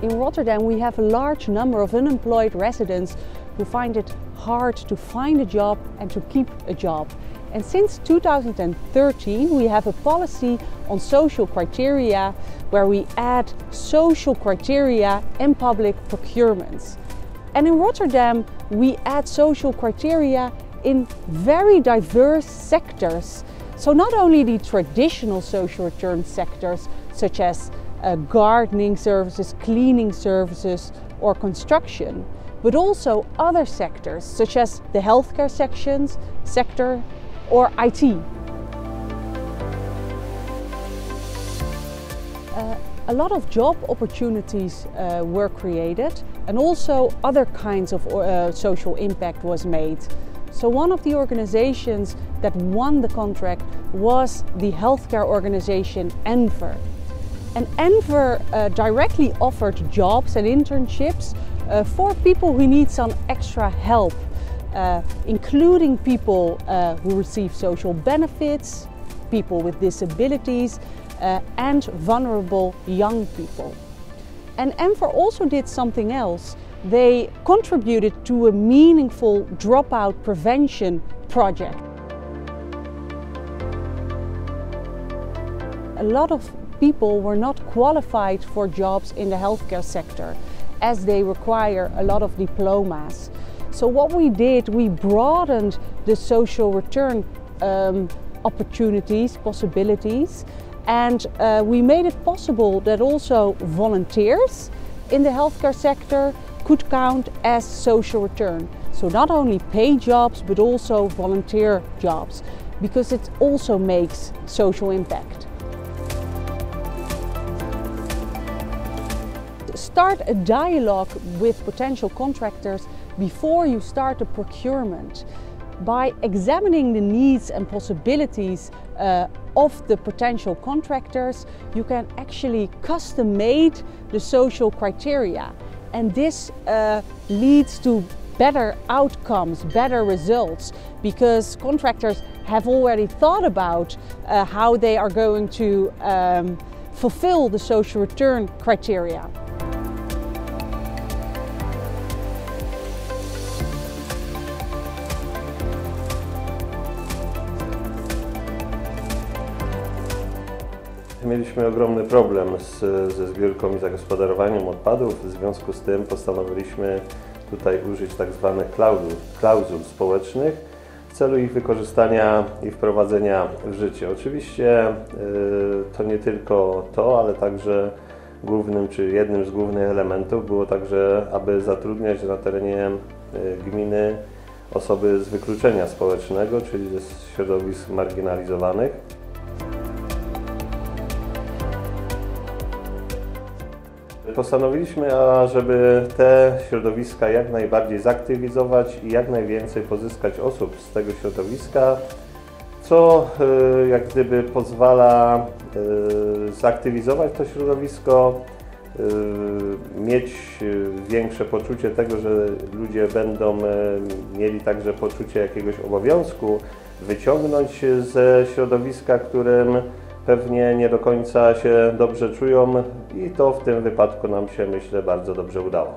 In Rotterdam we have a large number of unemployed residents who find it hard to find a job and to keep a job. And since 2013 we have a policy on social criteria where we add social criteria in public procurements. And in Rotterdam we add social criteria in very diverse sectors. So not only the traditional social return sectors such as gardening services, cleaning services or construction, but also other sectors such as the healthcare sector or IT. A lot of job opportunities were created and also other kinds of social impact was made. So one of the organizations that won the contract was the healthcare organization Enver. And Enver directly offered jobs and internships for people who need some extra help, including people who receive social benefits, people with disabilities, and vulnerable young people. And Enver also did something else. They contributed to a meaningful dropout prevention project. A lot of people were not qualified for jobs in the healthcare sector as they require a lot of diplomas. So what we did, we broadened the social return opportunities, possibilities, and we made it possible that also volunteers in the healthcare sector could count as social return. So not only paid jobs but also volunteer jobs, because it also makes social impact. Start a dialogue with potential contractors before you start a procurement. By examining the needs and possibilities of the potential contractors, you can actually custom-made the social criteria. And this leads to better outcomes, better results, because contractors have already thought about how they are going to fulfill the social return criteria. Mieliśmy ogromny problem ze zbiórką i zagospodarowaniem odpadów, w związku z tym postanowiliśmy tutaj użyć tak zwanych klauzul społecznych w celu ich wykorzystania i wprowadzenia w życie. Oczywiście to nie tylko to, ale także głównym czy jednym z głównych elementów było także, aby zatrudniać na terenie gminy osoby z wykluczenia społecznego, czyli ze środowisk marginalizowanych. Postanowiliśmy, żeby te środowiska jak najbardziej zaktywizować i jak najwięcej pozyskać osób z tego środowiska, co jak gdyby pozwala zaktywizować to środowisko, mieć większe poczucie tego, że ludzie będą mieli także poczucie jakiegoś obowiązku wyciągnąć ze środowiska, którym pewnie nie do końca się dobrze czują, i to w tym wypadku nam się, myślę, bardzo dobrze udało.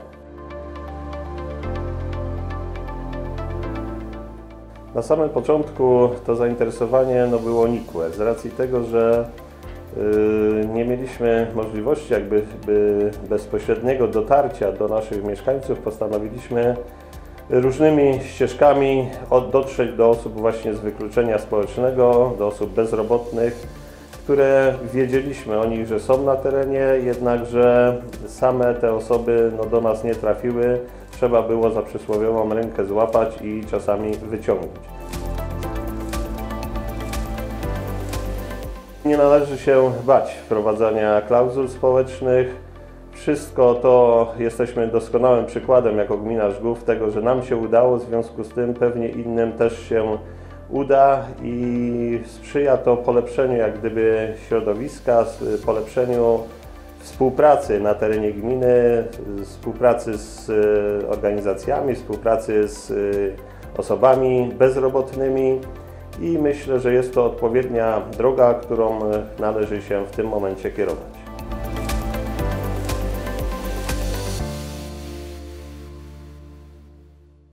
Na samym początku to zainteresowanie było nikłe, z racji tego, że nie mieliśmy możliwości jakby bezpośredniego dotarcia do naszych mieszkańców. Postanowiliśmy różnymi ścieżkami dotrzeć do osób właśnie z wykluczenia społecznego, do osób bezrobotnych, które wiedzieliśmy o nich, że są na terenie, jednakże same te osoby do nas nie trafiły. Trzeba było za przysłowiową rękę złapać i czasami wyciągnąć. Nie należy się bać wprowadzania klauzul społecznych. Wszystko to jesteśmy doskonałym przykładem jako gmina Żgów tego, że nam się udało, w związku z tym pewnie innym też się uda i sprzyja to polepszeniu jak gdyby środowiska, polepszeniu współpracy na terenie gminy, współpracy z organizacjami, współpracy z osobami bezrobotnymi i myślę, że jest to odpowiednia droga, którą należy się w tym momencie kierować.